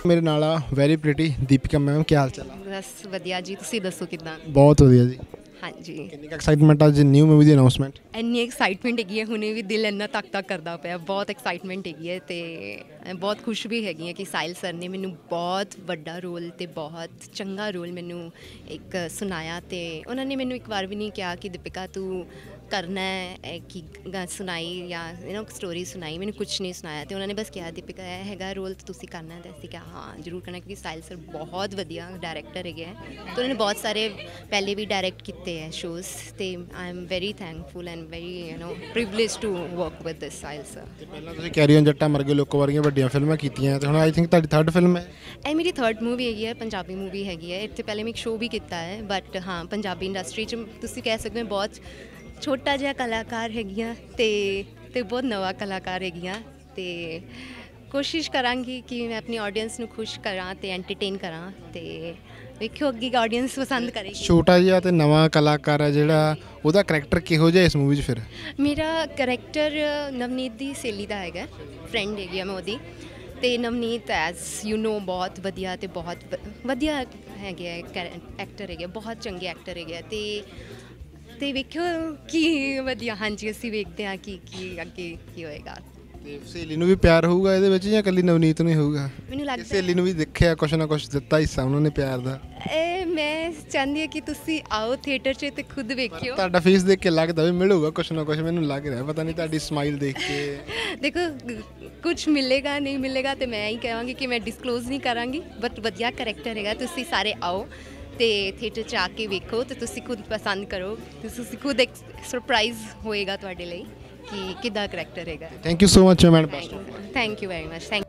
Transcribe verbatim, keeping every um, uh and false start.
मेरे नाल आ वैरी प्रिटी दीपिका मैम, क्या हाल चाल है? बस वधिया जी, तुसीं दसो किदां? बहुत वधिया जी। हाँ जी, कितनी एक्साइटमेंट आज न्यू मूवी की अनाउंसमेंट? ਇੰਨੀ ਐਕਸਾਈਟਮੈਂਟ ਹੈਗੀ ਹੈ, ਹੁਣੇ ਵੀ ਦਿਲ ਇੰਨਾ ਤੱਕ ਤੱਕ ਕਰਦਾ ਪਿਆ। ਬਹੁਤ ਐਕਸਾਈਟਮੈਂਟ ਹੈਗੀ ਹੈ ਤੇ ਬਹੁਤ ਖੁਸ਼ ਵੀ ਹੈਗੀ ਹਾਂ ਕਿ ਸਾਹਿਲ ਸਰ ਨੇ ਮੈਨੂੰ ਬਹੁਤ ਵੱਡਾ ਰੋਲ ਤੇ ਬਹੁਤ ਚੰਗਾ ਰੋਲ ਮੈਨੂੰ ਇੱਕ ਸੁਣਾਇਆ ਤੇ ਉਹਨਾਂ ਨੇ ਮੈਨੂੰ ਇੱਕ ਵਾਰ ਵੀ ਨਹੀਂ ਕਿਹਾ ਕਿ ਦੀਪਿਕਾ ਤੂੰ ਕਰਨਾ ਹੈ ਕਿ ਗਾ ਸੁਣਾਈ ਜਾਂ ਯੂ ਨੋ ਸਟੋਰੀ ਸੁਣਾਈ, ਮੈਨੂੰ ਕੁਛ ਨਹੀਂ ਸੁਣਾਇਆ ਤੇ ਉਹਨਾਂ ਨੇ ਬਸ ਕਿਹਾ ਦੀਪਿਕਾ ਇਹ ਹੈਗਾ ਰੋਲ ਤੇ ਤੁਸੀਂ ਕਰਨਾ, ਤੇ ਅਸੀਂ ਕਿਹਾ ਹਾਂ ਜ਼ਰੂਰ ਕਰਨਾ ਕਿਉਂਕਿ ਸਾਹਿਲ ਸਰ ਬਹੁਤ ਵਧੀਆ ਡਾਇਰੈਕਟਰ ਹੈਗੇ ਹੈ ਤੇ ਉਹਨਾਂ ਨੇ ਬਹੁਤ ਸਾਰੇ ਪਹਿਲੇ ਵੀ ਡਾਇਰੈਕਟ ਕੀਤੇ ਹੈ ਸ਼ੋਜ਼ ਤੇ I am very thankful and very you know privilege to work with this Sahil sir. ਤੇ ਪਹਿਲਾਂ ਤੁਸੀਂ ਕੈਰੀ ਔਨ ਜੱਟਾਂ ਮਰਗੇ ਲੋਕਾਂ ਵਰਗੀਆਂ ਵੱਡੀਆਂ ਫਿਲਮਾਂ ਕੀਤੀਆਂ ਤੇ ਹੁਣ ਆਈ ਥਿੰਕ ਤੁਹਾਡੀ ਥਰਡ ਫਿਲਮ ਹੈ। ਇਹ ਮੇਰੀ ਥਰਡ ਮੂਵੀ ਹੈਗੀ ਹੈ, ਪੰਜਾਬੀ ਮੂਵੀ ਹੈਗੀ ਹੈ। ਇੱਥੇ ਪਹਿਲੇ ਮੈਂ ਇੱਕ ਸ਼ੋਅ ਵੀ ਕੀਤਾ ਹੈ ਬਟ ਹਾਂ ਪੰਜਾਬੀ ਇੰਡਸਟਰੀ 'ਚ ਤੁਸੀਂ ਕਹਿ ਸਕਦੇ ਹੋ ਬਹੁਤ ਛੋਟਾ ਜਿਹਾ ਕਲਾਕਾਰ ਹੈਗੀਆਂ ਤੇ ਤੇ ਬਹੁਤ ਨਵਾਂ ਕਲਾਕਾਰ ਹੈਗੀਆਂ ਤੇ ਕੋਸ਼ਿਸ਼ ਕਰਾਂਗੀ ਕਿ ਮੈਂ ਆਪਣੀ ਆਡੀਅנס ਨੂੰ ਖੁਸ਼ ਕਰਾਂ ਤੇ ਐਂਟਰਟੇਨ ਕਰਾਂ ਤੇ ਵੇਖਿਓ ਅੱਗੇ ਆਡੀਅנס ਪਸੰਦ ਕਰੇਗੀ। ਛੋਟਾ ਜਿਹਾ ਤੇ ਨਵਾਂ ਕਲਾਕਾਰ ਹੈ ਜਿਹੜਾ, ਉਹਦਾ ਕਰੈਕਟਰ ਕਿਹੋ ਜਿਹਾ ਇਸ ਮੂਵੀ 'ਚ ਫਿਰ? ਮੇਰਾ ਕਰੈਕਟਰ ਨਵਨੀਤ ਦੀ ਸਹੇਲੀ ਦਾ ਹੈਗਾ, ਫਰੈਂਡ ਹੈਗੀ ਆ ਮੈਂ ਉਹਦੀ ਤੇ ਨਵਨੀਤ ਐਜ਼ ਯੂ ਨੋ ਬਹੁਤ ਵਧੀਆ ਤੇ ਬਹੁਤ ਵ- ਵਧੀਆ ਹੈਗੇ ਆ ਐਕਟਰ ਹੈਗੇ, ਬਹੁਤ ਚੰਗੇ ਐਕਟਰ ਹੈਗੇ ਆ ਤੇ ਤੇ ਵੇਖਿਓ ਕੀ ਵਧੀਆ। ਹਾਂਜੀ ਅਸੀਂ ਵੇਖਦੇ ਹਾਂ ਕਿ ਕੀ ਅੱਗੇ ਕੀ ਹੋਏਗਾ। ਤੇ ਸਹੇਲੀ ਨੂੰ ਵੀ ਪਿਆਰ ਹੋਊਗਾ ਇਹਦੇ ਵਿੱਚ ਜਾਂ ਇਕੱਲੀ ਨਵਨੀਤ ਨੂੰ ਹੀ ਹੋਊਗਾ? ਮੈਨੂੰ ਲੱਗਦਾ ਸਹੇਲੀ ਨੂੰ ਵੀ ਦੇਖਿਆ ਕੁਛ ਨਾ ਕੁਛ ਦਿੱਤਾ ਹਿੱਸਾ ਉਹਨਾਂ ਨੇ ਪਿਆਰ ਦਾ। ਇਹ ਮੈਂ ਚਾਹੁੰਦੀ ਹਾਂ ਕਿ ਤੁਸੀਂ ਆਓ ਥੀਏਟਰ 'ਚ ਤੇ ਖੁਦ ਵੇਖਿਓ। ਤੁਹਾਡਾ ਫੇਸ ਦੇਖ ਕੇ ਲੱਗਦਾ ਵੀ ਮਿਲੂਗਾ ਕੁਛ ਨਾ ਕੁਛ, ਮੈਨੂੰ ਲੱਗ ਰਿਹਾ, ਪਤਾ ਨਹੀਂ ਤੁਹਾਡੀ ਸਮਾਈਲ ਦੇਖ ਕੇ। ਦੇਖੋ ਕੁਝ ਮਿਲੇਗਾ ਨਹੀਂ ਮਿਲੇਗਾ ਤੇ ਮੈਂ ਹੀ ਕਹਾਂਗੀ ਕਿ ਮੈਂ ਡਿਸਕਲੋਜ਼ ਨਹੀਂ ਕਰਾਂਗੀ ਬਟ ਵਧੀਆ ਕਰੈਕਟਰ ਹੈਗਾ। ਤੁਸੀਂ ਸਾਰੇ ਆਓ ਤੇ ਥੀਏਟਰ 'ਚ ਆ ਕੇ ਵੇਖੋ ਤੇ ਤੁਸੀਂ ਖੁਦ ਪਸੰਦ ਕਰੋ ਤੇ ਤੁਸੀਂ ਖੁਦ ਇੱਕ ਸਰਪ੍ਰਾਈਜ਼ ਹੋਏਗਾ ਤੁਹਾਡੇ ਲਈ ਕਿ ਕਿੱਦਾਂ ਕਰੈਕਟਰ ਹੈਗਾ। Thank you so much ma'am. Thank you very much. Thank